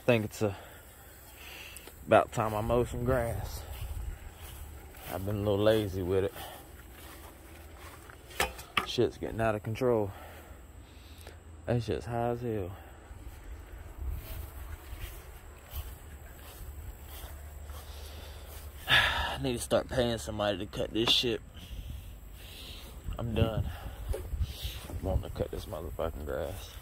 think it's about time I mow some grass. I've been a little lazy with it. Shit's getting out of control. That shit's high as hell. I need to start paying somebody to cut this shit. I'm done wanting to cut this motherfucking grass.